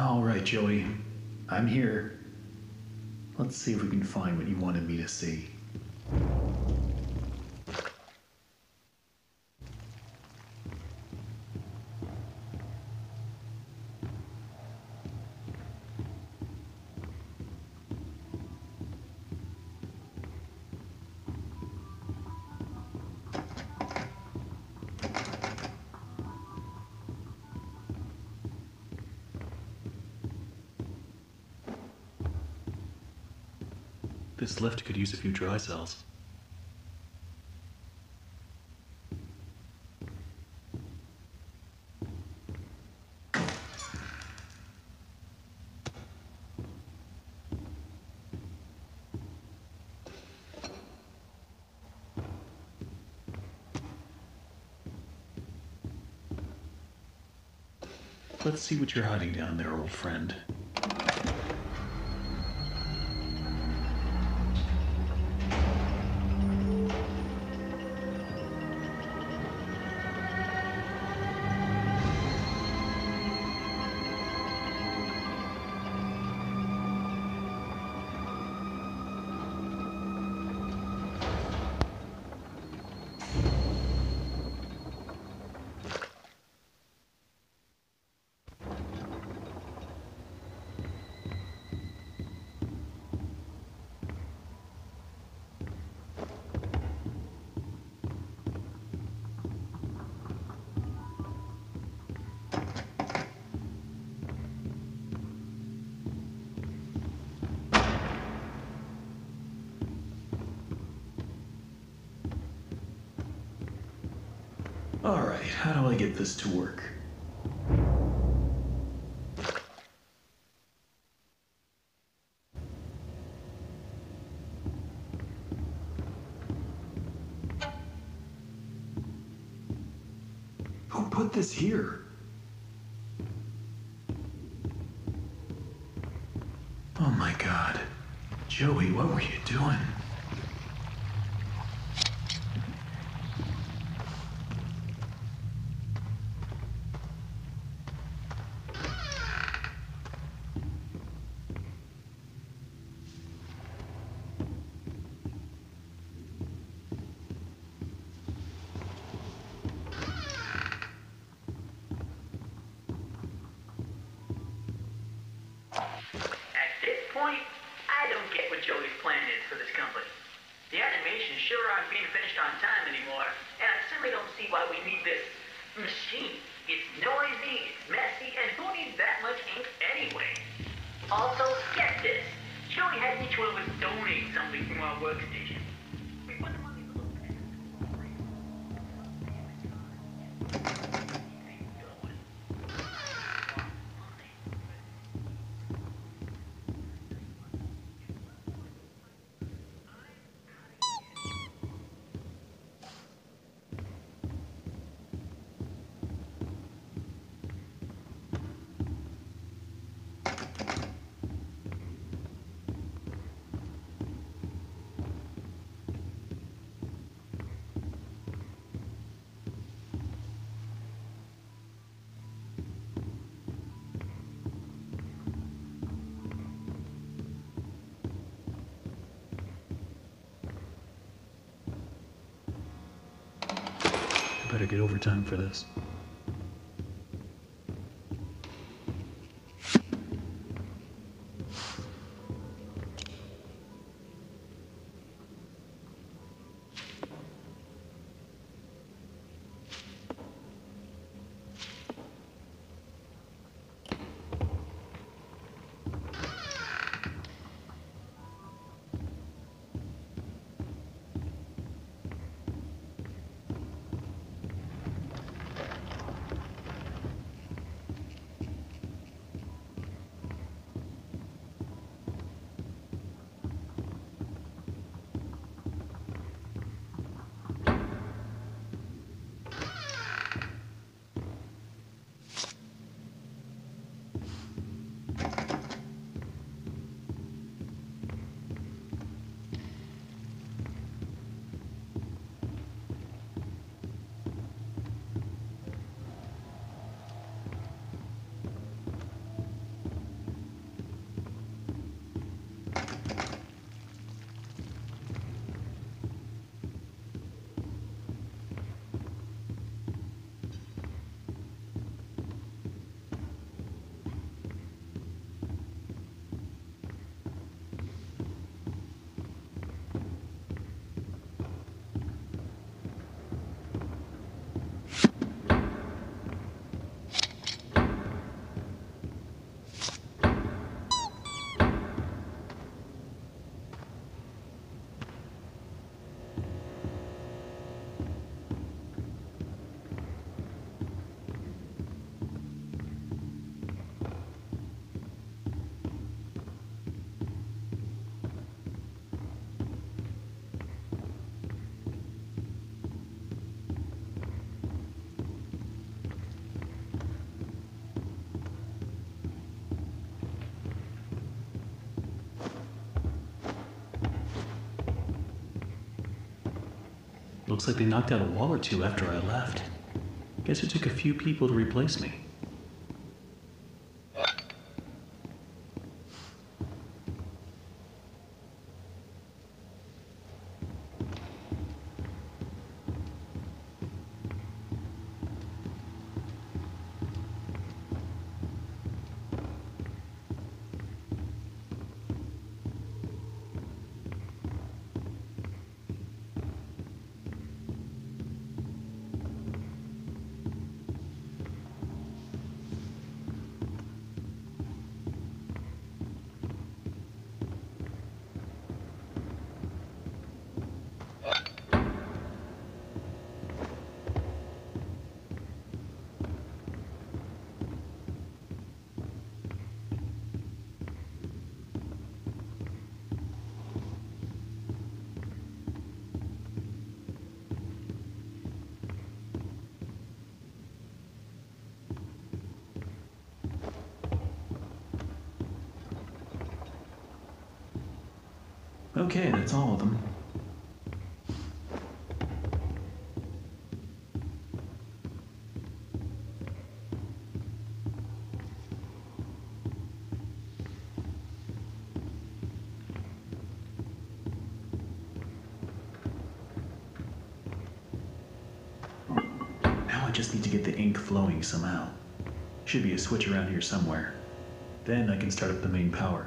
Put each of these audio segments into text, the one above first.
All right, Joey. I'm here. Let's see if we can find what you wanted me to see. This lift could use a few dry cells. Let's see what you're hiding down there, old friend. Alright, how do I get this to work? Who put this here? Oh my god. Joey, what were you doing? I don't get what Joey's plan is for this company. The animations sure aren't being finished on time anymore, and I certainly don't see why we need this machine. It's noisy, it's messy, and who needs that much ink anyway? Also, get this. Joey had each one of us donate something from our workstation. We put them on these little pads. I better get overtime for this. Looks like they knocked out a wall or two after I left. Guess it took a few people to replace me. Okay, that's all of them. Now I just need to get the ink flowing somehow. Should be a switch around here somewhere. Then I can start up the main power.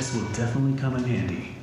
This will definitely come in handy.